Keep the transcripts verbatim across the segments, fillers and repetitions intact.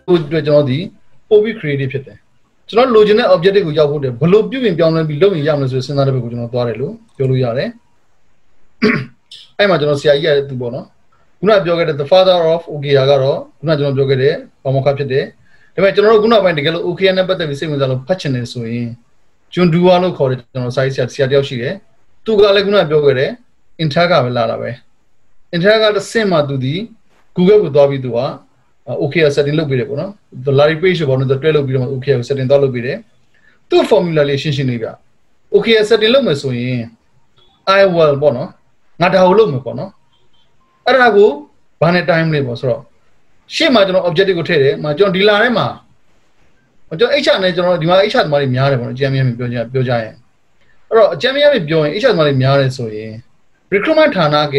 အတွက်ကျွန်တော်ဒီပို့ပြီး creative ဖြစ်တယ်ကျွန်တော်လိုချင်တဲ့ objective ကိုရောက်ဖို့တဲ့ဘလို့ပြုပြင်ပြောင်းလဲပြီးလုပ်ရင်ရမလို့ဆိုစဉ်းစားတဲ့ဘက်ကိုကျွန်တော်သွားတယ်လို့ပြောလို့ရတယ်အဲ့မှာကျွန်တော်ဆရာကြီးရဲ့သူပေါ့နော်ခုနပြောခဲ့တဲ့ the father of Okaya ကတော့ခုနကျွန်တော်ပြောခဲ့တဲ့ဘာမခဖြစ်တယ်ဒါပေမဲ့ကျွန်တော်တို့ခုနပိုင်းတကယ်လို့ Okaya နဲ့ပတ်သက်ပြီးစိတ်ဝင်စားလို့ဖတ်ချင်တယ်ဆိုရင်ကျွန်းဒူဝါလို့ခေါ်တယ်ကျွန်တော်စာရေးဆရာဆရာတယောက်ရှိတယ်သူကလည်းခုနပြောခဲ့တဲ့ inter ကပဲလာတာပဲ inter ကတစ်ဆင့်မှသူဒီ Google ကိုသွားပြီးသူက Okaya setting လုပ်ပေးတယ်ပေါ့နော် the Larry page ပေါ့နော် တွဲလုပ်ပြီးတော့ Okaya ကို setting သွားလုပ်ပေးတယ်သူ့ formula လေးရှင်းရှင်းလေးပြ Okaya setting လုပ်မယ်ဆိုရင် I will ပေါ့နော်ငါဒါကိုလုပ်မယ်ပေါ့နော်အဲ့ဒါကိုဘာနဲ့ time လေးပေါ့ဆိုတော့ရှေ့မှာကျွန်တော် objective ကိုထည့်တယ်မှာကျွန်တော်ဒီလာထဲမှာကျွန်တော် H R နဲ့ကျွန်တော်ဒီမှာ H R သမားတွေများတယ်ပေါ့နော်အကြမ်းများများပြောကြပြောကြရင်အဲ့တော့အကြမ်းများများပြောရင် H R သမားတွေများတယ်ဆိုရင် recruitment ဌာနက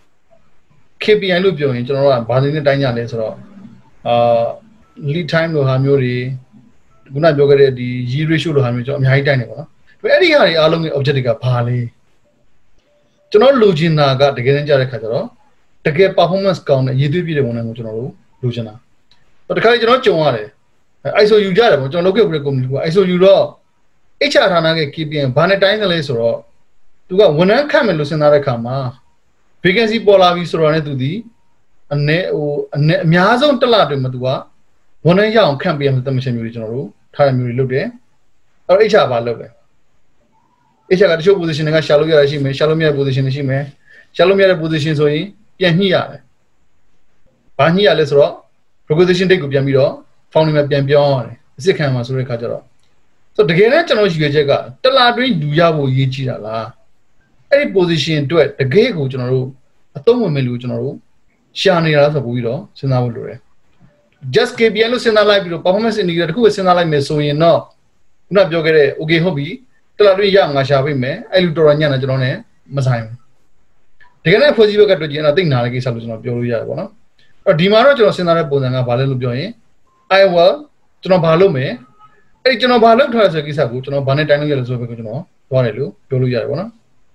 K P I လို့ပြောရင်ကျွန်တော်တို့ကဘာတွေနဲ့တိုင်းကြလဲဆိုတော့အာ lead time လိုဟာမျိုးတွေခုနပြောခဲ့တဲ့ဒီ yield ratio လိုဟာမျိုးကျွန်တော်အများကြီးတိုင်းတယ်ပေါ့နော်အဲ့ဒီဟာတွေအားလုံးရဲ့ objective ကဘာလဲကျွန်တော်လိုချင်တာကတကယ်တမ်းကြားတဲ့ခါကျတော့တကယ် performance ကောင်းတဲ့ရည်သွေးပြည့်တဲ့ဝန်ထမ်းကိုကျွန်တော်တို့လိုချင်တာတခါကျွန်တော်ကြုံရတယ် I S O ယူကြတယ်ပေါ့ကျွန်တော်လုပ်ခဲ့တဲ့ company က I S O ယူတော့ H R ဌာနရဲ့ K P I ဘာနဲ့တိုင်းတယ်လဲဆိုတော့သူကဝန်ထမ်းခန့်မယ်လို့စဉ်းစားတဲ့အခါမှာ vacancy ပေါ်လာပြီဆိုတော့လည်းသူဒီအနေဟိုအနေအများဆုံးတစ်လအတွင်းမှာသူကဝန်ထမ်းရအောင်ခန့်ပေးရမယ့်တမရှင်မျိုးတွေကျွန်တော်တို့ထားရမျိုးတွေလုပ်တယ်အဲ့တော့ H R ဘာလုပ်လဲ H R ကတချို့ position တွေကရှာလို့ရရရှိမယ်ရှာလို့မရတဲ့ position တွေရှိမယ်ရှာလို့မရတဲ့ position ဆိုရင်ပြန်ညှိရတယ်ဘာညှိရလဲဆိုတော့ requisition date ကိုပြန်ပြီးတော့ founding မှာပြန်ပြောင်းရတယ်အစ်စ်ခံမှာဆိုတဲ့ခါကျတော့ဆိုတကယ်နဲ့ကျွန်တော်ရွေချက်ကတလာတွင်းလူရဖို့ရေးကြည့်တာလားအဲ့ဒီ position အတွက်တကယ်ကိုကျွန်တော်တို့အသုံးဝင်မယ်လို့ကျွန်တော်တို့ရှာနေတာလားဆိုပို့ပြီးတော့စဉ်းစားဖို့လိုတယ် just K P I လို့စဉ်းစားလိုက်ပြီးတော့ performance indicator တခုပဲစဉ်းစားလိုက်မယ်ဆိုရင်တော့ခုနပြောခဲ့တဲ့ okay ဟုတ်ပြီတလာတွင်းရငါရှာပေးမယ်အဲ့လိုတော်တော်ညံ့တယ်ကျွန်တော်နဲ့မဆိုင်ဘူးတကယ်နဲ့ positive ကတွေ့ကြရင်တော့တိတ်နာတဲ့ကိစ္စလို့ကျွန်တော်ပြောလို့ရတယ်ပေါ့နော်အဲ့ဒီမှာတော့ကျွန်တော်စဉ်းစားတဲ့ပုံစံကဘာလဲလို့ပြောရင် I will ကျွန်တော်ဘာလုပ်မယ်အဲ့ဒီကျွန်တော်ဘာလုပ်ထားလဲဆိုတဲ့ကိစ္စကိုကျွန်တော်ဘာနဲ့တိုင်းလို့ရလဲဆိုတော့ကျွန်တော်သွားတယ်လို့ပြောလို့ရတယ်ပေါ့နော်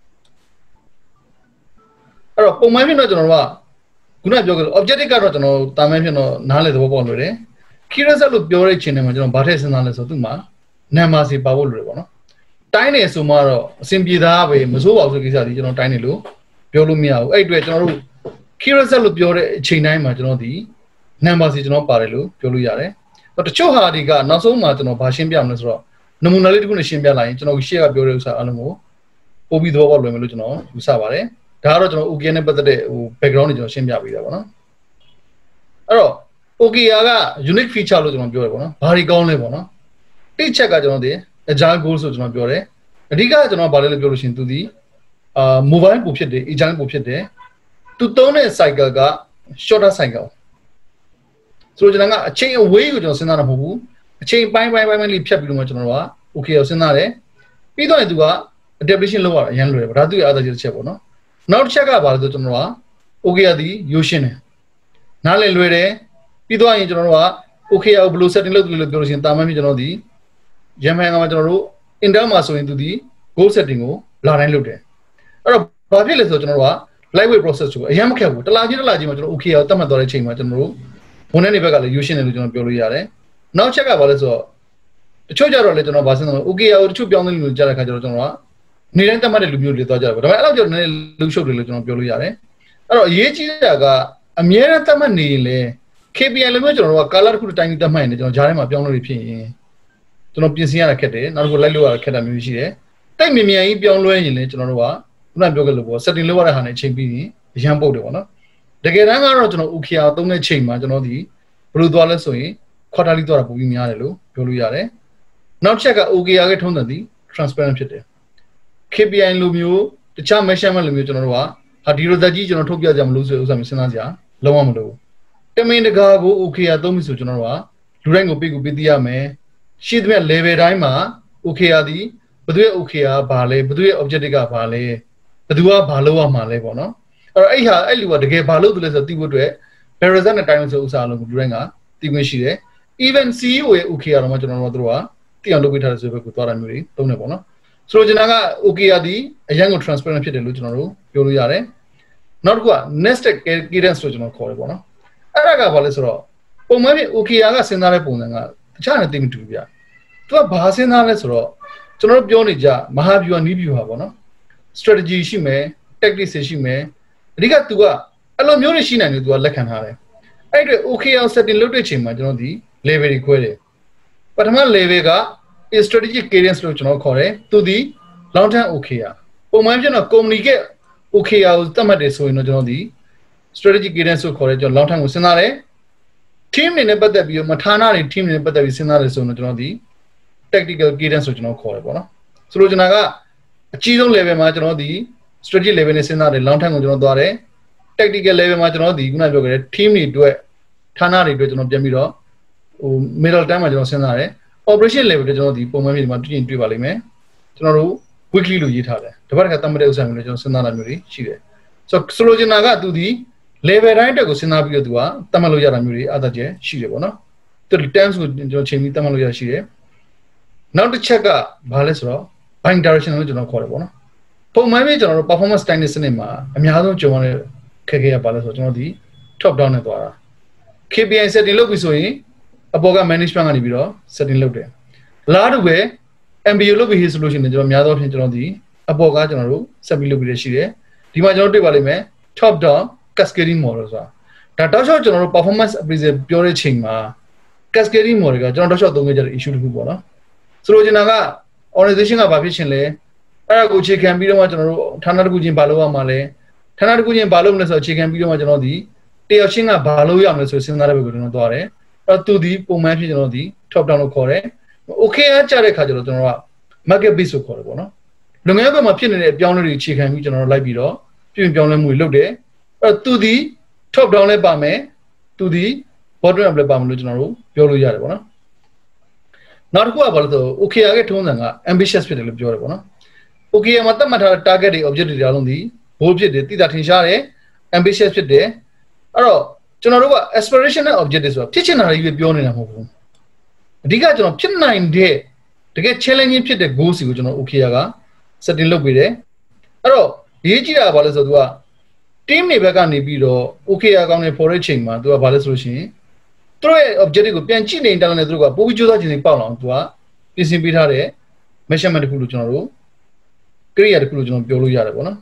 အဲ့တော့ပုံမှန်ဖြစ်တော့ကျွန်တော်တို့ကခုနပြောခဲ့လို့ objective ကတော့ကျွန်တော်တာမန်ဖြစ်တော့နားလေသဘောပေါက်လို့ရတယ် key result လို့ပြောတဲ့ချိန်ထဲမှာကျွန်တော်ဘာထည့်စဉ်းစားလဲဆိုတော့သူ့မှာ number စီပါဖို့လိုတယ်ပေါ့နော်တိုင်းနေဆိုမှတော့အဆင်ပြေသားပဲမစိုးပါဘူးဆိုကိစ္စဒီကျွန်တော်တိုင်းနေလို့ပြောလို့မရဘူးအဲ့အတွက်ကျွန်တော်တို့ key result လို့ပြောတဲ့အချိန်တိုင်းမှာကျွန်တော်ဒီ number စီကျွန်တော်ပါတယ်လို့ပြောလို့ရတယ်တချို့ဟာတွေကနောက်ဆုံးမှာကျွန်တော်ဘာရှင်းပြမလဲဆိုတော့နမူနာလေးတစ်ခုနဲ့ရှင်းပြလိုက်ရင်ကျွန်တော်ရှေ့ကပြောတဲ့ဥစ္စာအလုံးကိုပို့ပြီးသဘောပေါက်လွယ်မယ်လို့ကျွန်တော်ယူဆပါတယ်ဒါကတော့ကျွန်တော် Okaya နဲ့ပတ်သက်တဲ့ဟို background တွေကျွန်တော်ရှင်းပြပေးတာပေါ့နော်အဲ့တော့ Okaya က unique feature လို့ကျွန်တော်ပြောတယ်ပေါ့နော်ဘာတွေကောင်းလဲပေါ့နော်တိချက်ကကျွန်တော်ဒီ agile goal ဆိုကျွန်တော်ပြောတယ်အဓိကကျွန်တော်ဘာလဲလို့ပြောလို့ရှိရင်သူဒီအာ mobile ပို့ဖြစ်တယ် agile ပို့ဖြစ်တယ်သူသုံးတဲ့ cycle က shorter cycleဆိုတော့ကျွန်တော်ကအချိန်အဝေးကိုကျွန်တော်စဉ်းစားတာမဟုတ်ဘူးအချိန်ပိုင်းပိုင်းပိုင်းလေးဖြတ်ပြီးတော့ကျွန်တော်တို့က okay ကိုစဉ်းစားတယ်ပြီးတော့သူက adaptation လုပ်ရတာအရင်လွယ်တယ်ဒါသူ့ရဲ့အားသာချက်တစ်ချက်ပေါ့နော်နောက်တစ်ချက်ကဘာလဲဆိုကျွန်တော်တို့က okay ကဒီရိုးရှင်းတယ်နားလည်လွယ်တယ်ပြီးတော့ရင်ကျွန်တော်တို့က okay ကိုဘယ်လို setting လုပ်တယ်လို့ပြောလို့ရှိရင်တာမန်ပြီးကျွန်တော်ဒီရန်မှန်ကမှာကျွန်တော်တို့ intern မှာဆိုရင်သူဒီ goal setting ကိုလာတိုင်းလုပ်တယ်အဲ့တော့ဘာဖြစ်လဲဆိုတော့ကျွန်တော်တို့က lightweight process ကိုအရင်မခက်ဘူးတလားကြီးတလားကြီးမှာကျွန်တော် okay ကိုတတ်မှတ်သွားတဲ့ချိန်မှာကျွန်တော်တို့ဝန်ထမ်းတွေဘက်ကလည်းရိုးရှင်းတယ်လို့ကျွန်တော်ပြောလို့ရတယ်နောက်ချက်ကဘာလဲဆိုတော့တချို့ကြတော့လေကျွန်တော်ဗာစင်းတော့ okay ကိုတချို့ပြောင်းလဲလို့ကြားတဲ့ခါကျတော့ကျွန်တော်ကနေတိုင်းတတ်မှတ်တဲ့လူမျိုးတွေသွားကြတယ်ဒါပေမဲ့အဲ့လောက်ကျတော့နည်းနည်းလူရှုပ်တယ်လို့ကျွန်တော်ပြောလို့ရတယ်အဲ့တော့အရေးကြီးတာကအမြဲတမ်းတတ်မှတ်နေရင်လေ K P I လိုမျိုးကျွန်တော်တို့ကကာလာတစ်ခုတိုင်းတတ်မှတ်ရင်ကျွန်တော်ဂျားထဲမှာပြောင်းလို့ဖြစ်ရင်ကျွန်တော်ပြင်ဆင်ရတာခက်တယ်နောက်တစ်ခုလိုက်လို့ရတာခက်တာမျိုးရှိတယ်တိုက်မြင်မြန်ကြီးပြောင်းလဲရင်လေကျွန်တော်တို့ကခုနပြောခဲ့လို့ပေါ့ setting လုပ်ရတဲ့ဟာနဲ့အချိန်ပြီးရင်အရန်ပုတ်တယ်ပေါ့နော်တကယ်တမ်းကတော့ကျွန်တော် Okaya သုံးတဲ့ချိန်မှာကျွန်တော်ဒီဘယ်လိုသွားလဲဆိုရင် quarterly သွားတာပုံပြီးများတယ်လို့ပြောလို့ရတယ်နောက်ချက်က Okaya ရဲ့ထုံးစံသည် transparent ဖြစ်တယ် K P I လိုမျိုးတခြား measurement လိုမျိုးကျွန်တော်တို့ကဟာဒီလိုသက်ကြီးကျွန်တော်ထုတ်ပြကြမလို့ဆိုဥစ္စာမျိုးစဉ်းစားကြလုံးဝမလုပ်ဘူးတမင်တကာကို Okaya သုံးပြီဆိုကျွန်တော်တို့ကလူတိုင်းကိုပေးကိုပေးသိရမယ်ရှိသမျှ level တိုင်းမှာ Okaya သည်ဘယ်သူရဲ့ Okaya ဘာလဲဘယ်သူရဲ့ objective ကဘာလဲဘယ်သူကဘာလုပ်ရမှာလဲပေါ့နော်အဲ့တော့အဲ့ဟာအဲ့လူကတကယ်ဘာလုပ်တယ်လဲဆိုတော့သိဖို့အတွက် Verizon နဲ့တိုင်းဆိုဥစ္စာလုံးကိုလူတိုင်းကသိခွင့်ရှိတယ် even C E O ရဲ့ Okaya တော့မှကျွန်တော်တို့ကသိအောင်လုပ်ပေးထားတဲ့ဆိုဘက်ကိုသွားတာမျိုးတွေသုံးတယ်ပေါ့နော်ဆိုတော့ကျွန်တော်က Okaya ဒီအရင်ကို transparent ဖြစ်တယ်လို့ကျွန်တော်တို့ပြောလို့ရတယ်နောက်တစ်ခုက nested cadence လို့ကျွန်တော်ခေါ်တယ်ပေါ့နော်အဲ့ဒါကဘာလဲဆိုတော့ပုံမှန်ဖြစ် okay ကစဉ်းစားတဲ့ပုံစံကတခြားနဲ့သိမတူဘူးဗျသူကဘာစဉ်းစားလဲဆိုတော့ကျွန်တော်တို့ပြောနေကြမဟာဗျူဟာနီးဗျူဟာပေါ့နော် strategy ရှိမယ် tactics ရှိမယ်အဓိကသူကအဲ့လိုမျိုးတွေရှိနိုင်တယ်သူကလက်ခံထားတယ်အဲ့အတွက် okay အောင် setting လုပ်တဲ့ချိန်မှာကျွန်တော်ဒီ level တွေခွဲတယ်ပထမ level က strategic cadence လို့ကျွန်တော်ခေါ်တယ်သူဒီ long term okay อ่ะပုံမှန်ဖြစ်တော့ communicate okay ကိုသတ်မှတ်တယ်ဆိုရင်တော့ကျွန်တော်ဒီ strategic cadence ကိုခေါ်တယ်ကျွန်တော် long term ကိုစဉ်းစားတယ် team တွေနဲ့ပတ်သက်ပြီးတော့မဌာနတွေ team တွေနဲ့ပတ်သက်ပြီးစဉ်းစားတယ်ဆိုတော့ကျွန်တော်ဒီ tactical cadence ကိုကျွန်တော်ခေါ်တယ်ပေါ့နော်ဆိုလိုချင်တာကအကြီးဆုံး level မှာကျွန်တော်ဒီ strategic level နဲ့စဉ်းစားတယ် long term ကိုကျွန်တော်သွားတယ် tactical level မှာကျွန်တော်ဒီခုနပြောခဲ့တဲ့ team တွေအတွက်ဌာနတွေအတွက်ကျွန်တော်ပြန်ပြီးတော့ဟို middle time မှာကျွန်တော်စဉ်းစားတယ် operation level တွေကျွန်တော်ဒီပုံမှန်မျိုးဒီမှာတွေ့ရင်တွေ့ပါလိမ့်မယ်ကျွန်တော်တို့ weekly လို့ရေးထားတယ်တပတ်တစ်ခါတတ်မှတ်တဲ့ဥစ္စာမျိုးလည်းကျွန်တော်စဉ်းစားတာမျိုးတွေရှိတယ်ဆိုတော့ဆိုလိုချင်တာကသူဒီ level တိုင်းတက်ကိုစဉ်းစားပြီးတော့သူကတတ်မှတ်လို့ရတာမျိုးတွေအသက်ကျရှိတယ်ပေါ့နော်သူဒီ times ကိုကျွန်တော်ချိန်ပြီးတတ်မှတ်လို့ရရှိတယ်နောက်တစ်ချက်ကဘာလဲဆိုတော့ bind direction လို့ကျွန်တော်ခေါ်တယ်ပေါ့နော်ပုံမှန်ပဲကျွန်တော်တို့ performance style စနစ်မှာအများဆုံးကြုံရတဲ့ခက်ခဲရပါလဲဆိုတော့ကျွန်တော်ဒီ top down နဲ့သွားတာ K P I setting လုပ်ပြီဆိုရင်အပေါ်က management ကနေပြီးတော့ setting လုပ်တယ်လားတူပဲ M B O လုပ်ပြီး solution နဲ့ကျွန်တော်များသောအားဖြင့်ကျွန်တော်ဒီအပေါ်ကကျွန်တော်တို့ set ပြီးလုပ်ပြီးရရှိတယ်ဒီမှာကျွန်တော်တွေ့ပါလိမ့်မယ် top down cascading model ဆိုတာဒါတောက်လျှောက်ကျွန်တော်တို့ performance appraisal ပြောတဲ့ချိန်မှာ cascading model ကကျွန်တော်တောက်လျှောက်သုံးခဲ့ကြတဲ့ issue တစ်ခုပေါ့နော်ဆိုလိုချင်တာက organization ကဘာဖြစ်ချင်လဲအဲ့ဒါကိုအခြေခံပြီးတော့မှကျွန်တော်တို့ဌာနတစ်ခုချင်းဘာလုပ်ရမှာလဲဌာနတစ်ခုချင်းဘာလုပ်မလဲဆိုတော့အခြေခံပြီးတော့မှကျွန်တော်ဒီတယောက်ချင်းကဘာလုပ်ရမလဲဆိုစဉ်းစားတဲ့ဘက်ကိုကျွန်တော်သွားတယ်အဲ့တော့သူဒီပုံမှန်ဖြစ်ကျွန်တော်ဒီ top down လို့ခေါ်တယ် okay အကြတဲ့ခါကျတော့ကျွန်တော်က market base ကိုခေါ်တယ်ပေါ့နော်လုပ်ငန်းဘက်မှာဖြစ်နေတဲ့အပြောင်းအလဲတွေအခြေခံပြီးကျွန်တော်တို့လိုက်ပြီးတော့ပြင်ပြောင်းလဲမှုတွေလုပ်တယ်အဲ့တော့သူဒီ top down လည်းပါမယ်သူဒီ bottom up လည်းပါမယ်လို့ကျွန်တော်တို့ပြောလို့ရတယ်ပေါ့နော်နောက်တစ်ခုကဘာလို့ဆို okay ရဲ့ထုံးစံက ambitious ဖြစ်တယ်လို့ပြောတယ်ပေါ့နော် okay မှာသတ်မှတ်ထားတဲ့ target တွေ objective တွေအားလုံးဒီ bold ဖြစ်တယ်တိကျထင်ရှားတယ် ambitious ဖြစ်တယ်အဲ့တော့ကျွန်တော်တို့က aspirational objective ဆိုတာဖြစ်ချင်တာတွေပဲပြောနေတာမဟုတ်ဘူးအဓိကကျွန်တော်ဖြစ်နိုင်တဲ့တကယ် challenging ဖြစ်တဲ့ goals ကိုကျွန်တော် okay က setting လုပ်ပေးတယ်အဲ့တော့ရေးကြည့်တာကဘာလဲဆိုတော့ तू က team တွေဘက်ကနေပြီးတော့ okay အကောင်းနဲ့ပေါ်တဲ့ချိန်မှာ तू ကဘာလဲဆိုလို့ရှိရင်သူတို့ရဲ့ objective ကိုပြန်ကြည့်နေတာလည်းသူတို့ကပိုပြီးကြိုးစားကြည့်နေပေါ့အောင် तू ကပြင်ဆင်ပေးထားတဲ့ measurement တစ်ခုလို့ကျွန်တော်တို့ criteria တစ်ခုလို့ကျွန်တော်ပြောလို့ရတယ်ပေါ့နော်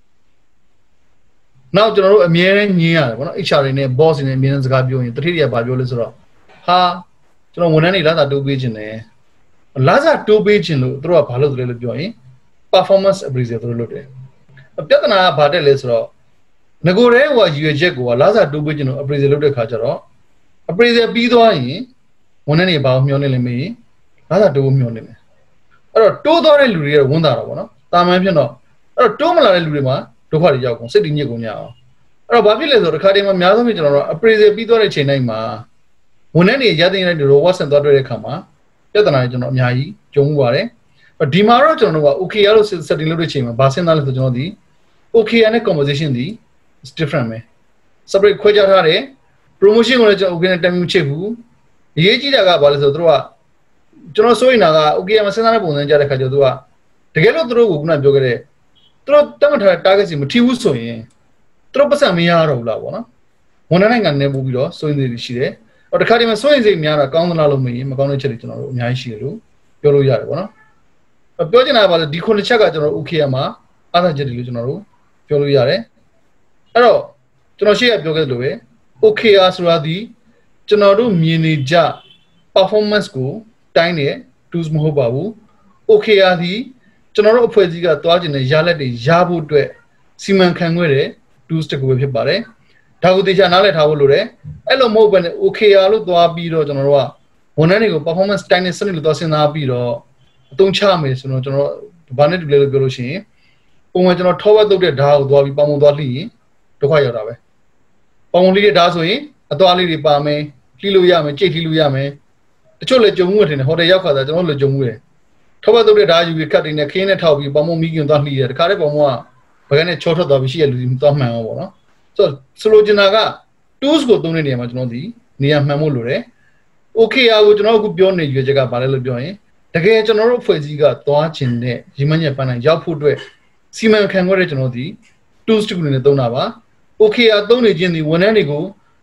နောက်ကျွန်တော်တို့အမြဲတမ်းညင်းရတယ်ပေါ့နော် H R တွေနဲ့ boss တွေနဲ့အမြဲတမ်းစကားပြောရင်တတိယဘာပြောလဲဆိုတော့ဟာကျွန်တော်ဝန်ထမ်းတွေလာတာတိုးပေးခြင်းတယ်လာစားတိုးပေးခြင်းလို့သူတို့ကဘာလုပ်တယ်လို့ပြောရင် performance appraisal သူတို့လုပ်တယ်ပြဿနာကဘာတက်လဲဆိုတော့ငကိုရဲဟိုရွေချက်ကိုကလာစားတိုးပေးခြင်းလို့ appraisal လုပ်တဲ့ခါကျတော့ appraisal ပြီးသွားရင်ဝန်ထမ်းတွေဘာကိုမျှော်နေလဲမေးလာစားတိုးမျှော်နေတယ်အဲ့တော့တိုးသွားတဲ့လူတွေကတော့ဝန်တာတော့ဗောနော်တာမန်ဖြစ်တော့အဲ့တော့တိုးမလာတဲ့လူတွေမှာဒုက္ခတွေရောက်ကုန်စိတ်တည်ညစ်ကုန်ကြအောင်အဲ့တော့ဘာဖြစ်လဲဆိုတော့တစ်ခါတည်းမှာအများဆုံးကျွန်တော်တို့ appraisal ပြီးသွားတဲ့ချိန်တိုင်းမှာဝန်ထမ်းတွေရတဲ့တဲ့ reward ဆန်သွားတဲ့အခါမှာပြဿနာတွေကျွန်တော်အများကြီးကြုံမှုပါတယ်ဒီမှာတော့ကျွန်တော်တို့က okay လို့ setting လုပ်တဲ့ချိန်မှာဘာစဉ်းစားလဲဆိုကျွန်တော်ဒီ okay နဲ့ conversation ဒီ is different ပဲ separate ခွဲခြားထားတယ် promotion ကိုလည်းကျွန်တော် okay နဲ့တမ်းမချစ်ဘူးအရေးကြီးတာကဘာလဲဆိုတော့သူတို့ကကျွန်တော်ဆိုရင်တာက okay မှာစဉ်းစားတဲ့ပုံစံကြတဲ့ခါကျတော့သူကတကယ်လို့သူတို့ကခုနပြောခဲ့တဲ့သူတို့တတ်မှတ်ထားတဲ့ target စီမထီဘူးဆိုရင်သူတို့ပတ်စံမရတော့ဘူးလားပေါ့နော်ဝန်ထမ်းနိုင်ငံနဲ့ပို့ပြီးတော့စိုးရိမ်စိတ်ရှိတယ်အော်တခါတည်းမှာစိုးရိမ်စိတ်များတာကောင်းသလားလို့မရင်မကောင်းတဲ့ချက်တွေကျွန်တော်တို့အများကြီးရှိတယ်လို့ပြောလို့ရတယ်ပေါ့နော်ပြောချင်တာကဘာလဲဒီခုနှစ်ချက်ကကျွန်တော်တို့ okay မှာအားသာချက်တွေလို့ကျွန်တော်တို့ပြောလို့ရတယ်အဲ့တော့ကျွန်တော်ရှေ့ကပြောခဲ့သလိုပဲ okay ဆိုတာဒီကျွန်တော်တို့မြင်နေကြ performance ကိုတိုင်းတဲ့ tools မဟုတ်ပါဘူး okay ဒီကျွန်တော်တို့အဖွဲ့အစည်းကသွားကျင်တဲ့ရလက်တွေရဖို့အတွက်စီမံခန့်ခွဲတဲ့ tools တစ်ခုပဲဖြစ်ပါတယ်ဒါကိုတေချာနားလည်ထားဖို့လိုတယ်အဲ့လိုမဟုတ်ဘဲနဲ့ okay လို့သွားပြီးတော့ကျွန်တော်တို့ကဝန်ထမ်းတွေကို performance တိုင်းတဲ့စနစ်လို့သွားစဉ်းစားပြီးတော့အသုံးချမယ်ဆိုတော့ကျွန်တော်ဘာနဲ့တူလဲလို့ပြောလို့ရှိရင်ပုံမှန်ကျွန်တော်ထောက်ဝက်တုတ်တဲ့ဓာတ်ကိုသွားပြီးပေါင်ပုံသွားလှိရင်ဒုက္ခရောက်တာပဲပေါင်ပုံလှိတဲ့ဓာတ်ဆိုရင်အသွားလေးတွေပါမယ်လှိလို့ရမယ်ကြိတ်လှိလို့ရမယ်တချို့လည်းကြုံမှုထင်တယ်ဟိုတယ်ရောက်ခါတာကျွန်တော်လည်းကြုံမှုတယ်ထောက်ဝက်တုတ်တဲ့ဓာတ်ယူပြီးခတ်တင်နဲ့ခင်းနဲ့ထောက်ပြီးပေါင်ပုံမိခင်သွားလှိတယ်တခါတည်းပေါင်ပုံကဘယ်ကနေချောထွက်သွားပြီးရှိရလူတွေသွားမှန်အောင်ပေါ့နော်ဆိုတော့ဆိုလိုချင်တာက tools ကိုသုံးတဲ့နေရာမှာကျွန်တော်ဒီနေရာမှန်ဖို့လိုတယ် okay အားကိုကျွန်တော်အခုပြောနေရွေးချက်ကဘာလဲလို့ပြောရင်တကယ်ကျွန်တော်တို့အဖွဲ့အစည်းကသွားချင်တဲ့ရည်မှန်းချက်ပန်းတိုင်းရောက်ဖို့အတွက်စီမံခန့်ခွဲတဲ့ကျွန်တော်ဒီ tools တစ်ခုနဲ့သုံးတာပါ okay အားသုံးနေခြင်းဒီဝန်ထမ်းတွေကို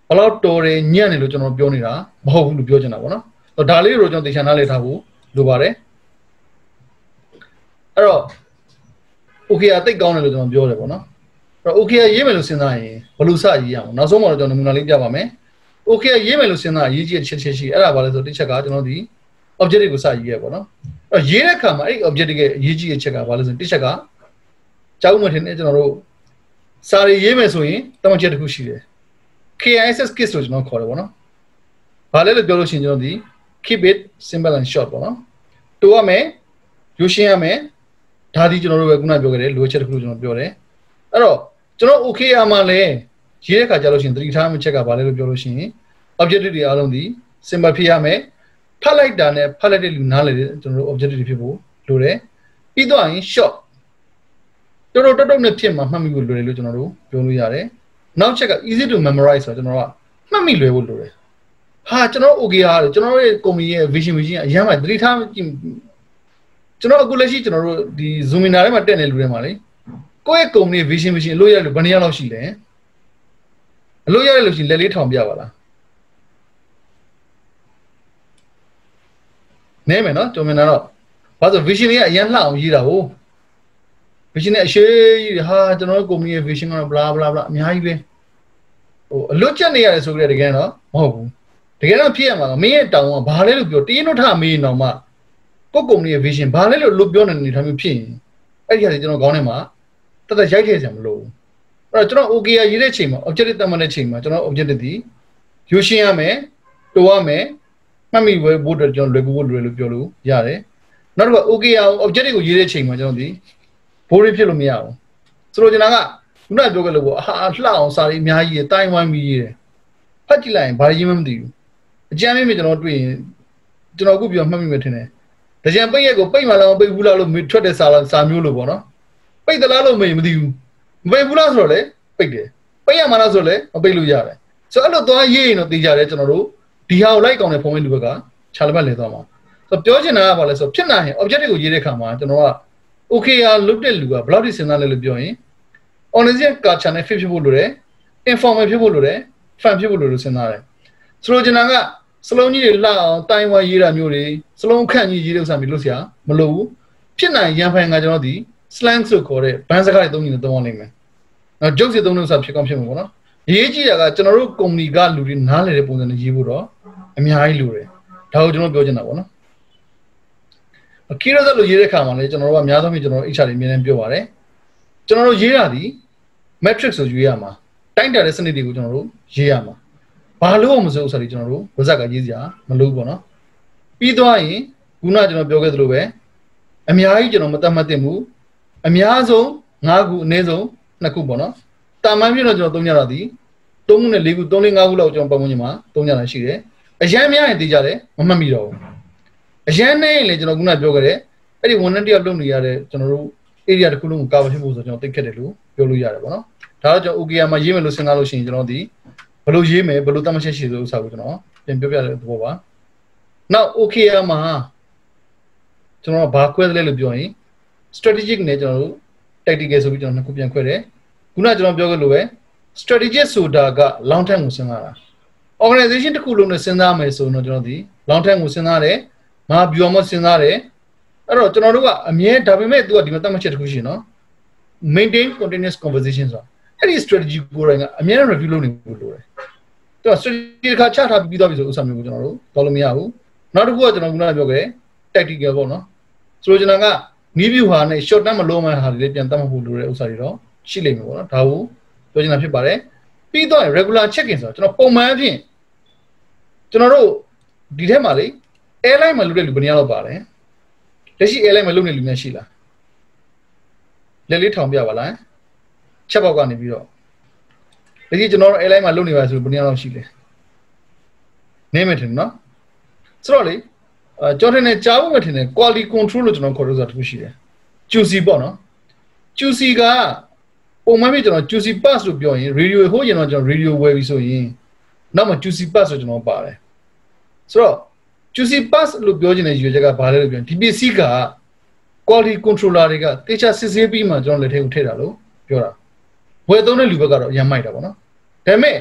balaut tore nyan ni lo jono pyo ni da ma hot bu lu pyo chana ba no so da le ro jono techa na le tha bu lo bare aro okay a tait kaung le lo jono pyo le ba no aro okay a yeme lo sin da yin balu sa yi ya mo naw song ma lo jono namuna le pya ba me okay a yeme lo sin da yi ji chet chet shi ai da ba le so tit chet ka jono di objective ko sa yi ya ba no aro yi de kha ma ai objective ke yi ji chet ka ba le so tit chet ka chau ma thin ne jono ro sa ri yi me so yin tam chet ku shi de K I S S case lo jono khaw de ba no ba le lo pyo lo shin jono di keep it simple and short ba no to ya me yu shin ya me da di jono ro be kuna pyo ke de lo chet ku jono pyo de ai do jono okay ya ma le yi de kha ja lo shin three tha ma chet ka ba le lo pyo lo shin objective de a long di simple phi ya me phat lai da ne phat lai de lu na le de jono objective de phit bu lo de pi twa yin short to to to ne phit ma mat mi bu lo de lo jono ro pyo lo ya de now check easy to memorize so jono ka mat mi lwe bu lo de ha jono okay ha jono ye company ye vision vision a yan ma three tha jono aku la shi jono ro di zoomina de ma tet ne lu de ma le ko ye company vision vision lo ya lo ban ya law shi le lo ya lo shi let le thong pya ba la ne me no to me na ro ba so vision ye a yan hla aung yi da ho vision ne a she ha jono company ye vision ka bla bla bla a mya ji be ho a lot chat ne ya le so le de gen no ma hot bu de gen no phit ya ma me ye taung ka ba le lo pyo tin no tha me no ma ko company ye vision ba le lo lo pyo ne ni tha myo phit yin ai ya jono gaung ne ma tat tat yai the sia ma loအဲ့တော့ကျွန်တော် okay ရေးတဲ့ချိန်မှာ objective တတ်မှတ်တဲ့ချိန်မှာကျွန်တော် objective ဒီယူရှင်းရမယ်တိုးရမယ်မှတ်မိဘို့အတွက်ကျွန်တော်လွယ်ကူဖို့လွယ်လို့ပြောလို့ရတယ်နောက်တစ်ခါ okay အောင် objective ကိုရေးတဲ့ချိန်မှာကျွန်တော်ဒီဘိုးရဖြစ်လို့မရဘူးဆိုတော့ကျွန်တော်ကခုနပြောခဲ့လို့ပေါ့ဟာလှအောင်စာရေးအများကြီးတိုင်ဝိုင်းပြီးရေးတယ်ဖတ်ကြည့်လိုက်ရင်ဘာရေးမှမသိဘူးအကြမ်းမင်းကျွန်တော်တွေ့ရင်ကျွန်တော်အခုပြောမှတ်မိမယ်ထင်တယ်တကြံပိတ်ရက်ကိုပိတ်မှလာမပိတ်ဘူးလားလို့ထွက်တဲ့စာစာမျိုးလို့ပေါ့နော်ပိတ်သလားလို့မသိဘူးမပိတ်ဘူးလားဆိုတော့လေပိတ်တယ်ပိတ်ရမှာလားဆိုတော့လေမပိတ်လို့ရတယ်ဆိုတော့အဲ့လိုသွားရေးရင်တော့သိကြတယ်ကျွန်တော်တို့ဒီဟာကိုလိုက်ကောင်းတဲ့ဖုန်းမလူဘက်ကခြာလက်ပတ်လဲသွားမှာဆိုတော့ပြောချင်တာကဘာလဲဆိုတော့ဖြစ်နိုင်ရင် objective ကိုရေးတဲ့ခါမှာကျွန်တော်က okay ဟာလုတ်တဲ့လူကဘယ်လောက်ထိစဉ်းစားလဲလို့ပြောရင် honest culture နဲ့ fit ဖြစ်ဖို့လိုတယ် informal ဖြစ်ဖို့လိုတယ် fun ဖြစ်ဖို့လိုလို့စဉ်းစားတယ်ဆိုတော့ကျွန်တော်ကစလုံးကြီးတွေလှအောင်တိုင်ဝါရေးတာမျိုးတွေစလုံးခန့်ကြီးရေးတဲ့ဥစ္စာမျိုးလို့ဆရာမလိုဘူးဖြစ်နိုင်ရန်ဖိုင်ကကျွန်တော်ဒီ slang ဆိုခေါ်တဲ့ဘန်းစကားတွေသုံးနေသုံးအောင်နိုင်မယ်နော် joke တွေသုံးလို့ဆိုတာဖြစ်ကောင်းဖြစ်မှာပေါ့နော်ရေးကြည့်တာကကျွန်တော်တို့ company ကလူတွေနားလည်တဲ့ပုံစံနဲ့ရေးဖို့တော့အများကြီးလိုတယ်ဒါကိုကျွန်တော်ပြောချင်တာပေါ့နော်အခီးရသလိုရေးတဲ့ခါမှာလည်းကျွန်တော်တို့ကအများဆုံးကျွန်တော်တို့ H R တွေအမြဲတမ်းပြောပါတယ်ကျွန်တော်တို့ရေးတာဒီ metric ဆိုရေးရမှာတိုင်းတာတဲ့စနစ်တွေကိုကျွန်တော်တို့ရေးရမှာဘာလို့မစိုးဆိုတော့ကျွန်တော်တို့ဝဇက်ကရေးစရာမလိုဘူးပေါ့နော်ပြီးသွားရင်ခုနကျွန်တော်ပြောခဲ့သလိုပဲအများကြီးကျွန်တော်မတတ်မှတ်သင့်ဘူးအများဆုံး၅ခုအနည်းဆုံး၂ခုပေါ့နော်တာမန်ပြည့်တော့ကျွန်တော်သုံးကြတာဒီ၃ခုနဲ့၄ခု၃၄၅ခုလောက်ကျွန်တော်ပတ်ဝန်းကျင်မှာသုံးကြတာရှိတယ်အရန်များရင်သိကြတယ်မမှတ်မိတော့ဘူးအရန်နဲ့ရင်လည်းကျွန်တော်ခုနပြောခဲ့တယ်အဲ့ဒီဝန်ထမ်းတယောက်လုပ်နေရတဲ့ကျွန်တော်တို့ area တစ်ခုလုံးကို cover ဖြစ်ဖို့ဆိုကျွန်တော်သိခဲ့တယ်လို့ပြောလို့ရတယ်ပေါ့နော်ဒါတော့ကျွန်တော် okay မှာရေးမယ်လို့စဉ်းစားလို့ရှိရင်ကျွန်တော်ဒီဘယ်လိုရေးမယ်ဘယ်လိုတတ်မှတ်ချက်ရှိဆိုဥစ္စာကိုကျွန်တော်ပြန်ပြောပြတဲ့သဘောပါနောက် okay မှာကျွန်တော်ဘာခွဲတယ်လဲလို့ပြောရင် strategic နဲ့ကျွန်တော်တို့ tactical ဆိုပြီးကျွန်တော်နှစ်ခုပြန်ခွဲတယ်ခုနကျွန်တော်ပြောခဲ့လို့ပဲ strategic ဆိုတာက long term ကိုစဉ်းစားတာ organization တစ်ခုလုံးနဲ့စဉ်းစားမယ်ဆိုတော့ကျွန်တော်ဒီ long term ကိုစဉ်းစားတယ်မဟာဗျူဟာမစဉ်းစားတယ်အဲ့တော့ကျွန်တော်တို့ကအမြဲဒါပေမဲ့သူကဒီမှာတတ်မှတ်ချက်တစ်ခုရှိနော် maintain continuous conversation ဆိုတာအဲ့ဒီ strategy ကိုယ်တိုင်ကအမြဲ review လုပ်နေဖို့လိုတယ်သူက strategy တစ်ခါချထားပြီးသွားပြီဆိုဥစ္စာမျိုးကိုကျွန်တော်တို့တော်လို့မရဘူးနောက်တစ်ခုကကျွန်တော်ခုနပြောခဲ့ tactical ပေါ့နော်ဆိုလိုချင်တာကနီးဗျူဟာနဲ့ short term မလုံးမဟာတွေပြန်တတ်မှတ်ဖို့လိုတဲ့ဥစ္စာတွေတော့ရှိလိမ့်မယ်ပေါ့နော်ဒါကိုပြောချင်တာဖြစ်ပါတယ်ပြီးတော့ regular check-in ဆိုတော့ကျွန်တော်ပုံမှန်အဖြစ်ကျွန်တော်တို့ဒီထဲမှာလေ airline မှာလုပ်တဲ့လူဘယ်နှယောက်လောက်ပါလဲလက်ရှိ airline မှာလုပ်နေလူများရှိလားလက်လေးထောင်ပြပါလားချက်ပေါက်ကနေပြီးတော့လက်ရှိကျွန်တော်တို့ airline မှာလုပ်နေပါဆိုဘယ်နှယောက်လောက်ရှိလဲနေမယ်ထင်နော်ဆိုတော့လေအဲကျွန်တော်ထင်တယ်ကြားဖို့မထင်တယ် quality control လို့ကျွန်တော်ခေါ်လို့ဆိုတာတစ်ခုရှိတယ် Q C ပေါ့နော် Q C ကပုံမှန်ပြကျွန်တော် Q C pass လို့ပြောရင် radio ဟိုကျွန်တော်ကျွန်တော် radio ဝယ်ပြီးဆိုရင်နောက်မှာ Q C pass ဆိုကျွန်တော်ပါတယ်ဆိုတော့ Q C pass လို့ပြောချင်တဲ့ရွေးချက်ကဘာလဲလို့ပြောရင်ဒီပစ္စည်းက quality controller တွေကတေချာစစ်ဆေးပြီးမှကျွန်တော်လက်ထဲကိုထည့်တာလို့ပြောတာဝယ်သုံးတဲ့လူဘက်ကတော့ရမ်းမိုက်တာပေါ့နော်ဒါပေမဲ့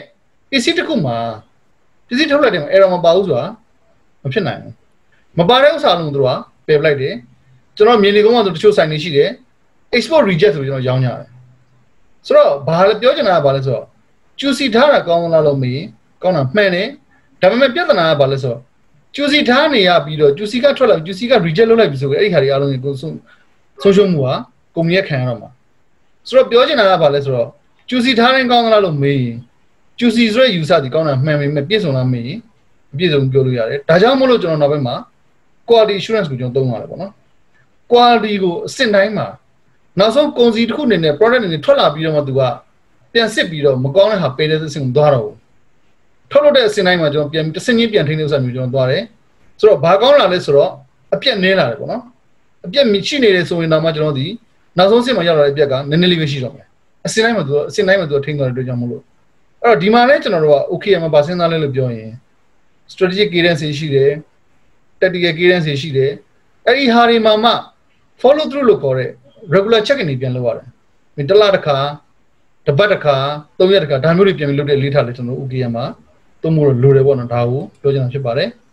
ပစ္စည်းတစ်ခုမှာပစ္စည်းထုတ်လိုက်တယ်အဲ့တော့မပါဘူးဆိုတာမဖြစ်နိုင်ဘူးမပါတဲ့ဥစ္စာလုံးတို့ကပယ်ပလိုက်တယ်ကျွန်တော်မြင်နေကောင်းမှဆိုတချို့ဆိုင်နေရှိတယ် export reject ဆိုကျွန်တော်ရောင်းကြတယ်ဆိုတော့ဘာလဲပြောချင်တာကဘာလဲဆိုတော့ juicy ထားတာကောင်းလားလို့မေးကောင်းတာမှန်တယ်ဒါပေမဲ့ပြဿနာကဘာလဲဆိုတော့ juicy ထားနေရပြီးတော့ juicy ကထွက်လာ juicy က reject လုပ်လိုက်ပြီဆိုတော့အဲ့ဒီခါတွေအားလုံးကိုဆုံးဆုံးရှုံးမှုကကုမ္ပဏီကခံရတော့မှာဆိုတော့ပြောချင်တာကဘာလဲဆိုတော့ juicy ထားရင်ကောင်းလားလို့မေးရင် juicy ဆိုတဲ့ user ဒီကောင်းတာမှန်ပေမဲ့ပြည့်စုံလားမေးရင်ပြည့်စုံပြောလို့ရတယ်ဒါကြောင့်မို့လို့ကျွန်တော်နောက်ပိုင်းမှာ quality assurance ကိုကျွန်တော်သုံးရတယ်ပေါ့နော် quality ကိုအဆင့်တိုင်းမှာနောက်ဆုံးကုန်စည်တစ်ခုအနေနဲ့ product အနေနဲ့ထွက်လာပြီးတော့မှသူကပြန်စစ်ပြီးတော့မကောင်းတဲ့ဟာပေးတဲ့အဆင့်ကိုသွားတော့ဘူးထုတ်လို့တဲ့အဆင့်တိုင်းမှာကျွန်တော်ပြန်တစ်ဆင့်ချင်းပြန်ထိန်းတဲ့ဥစ္စာမျိုးကျွန်တော်သွားတယ်ဆိုတော့ဘာကောင်းလာလဲဆိုတော့အပြက်နည်းလာတယ်ပေါ့နော်အပြက်ရှိနေတယ်ဆိုရင်တော့မှကျွန်တော်ဒီနောက်ဆုံးအဆင့်မှာရောက်လာတဲ့အပြက်ကနည်းနည်းလေးပဲရှိတော့မယ်အဆင့်တိုင်းမှာသူကအဆင့်တိုင်းမှာသူကထိန်းသွားတဲ့အတွက်ကြောင့်မလို့အဲ့တော့ဒီမှာလည်းကျွန်တော်တို့က okay မှာပါစဉ်းစားလဲလို့ပြောရင် strategic cadence ရှိတယ် tactical cadence ရှိတယ်အဲ့ဒီဟာတွေမှာမှ follow through လို့ခေါ်တဲ့ regular check in တွေပြန်လုပ်ရတယ်။ဒီတစ်လတစ်ခါတစ်ပတ်တစ်ခါသုံးရက်တစ်ခါဒါမျိုးတွေပြန်ပြီးလုပ်တဲ့လေးထားလဲကျွန်တော် okay မှာသုံးဖို့လိုတယ်ပေါ့နော်ဒါကိုပြောချင်တာဖြစ်ပါတယ်။